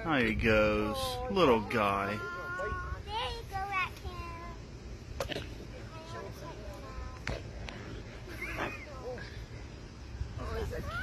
There he goes. Little guy. There you go, Raccoon. Oh, he's a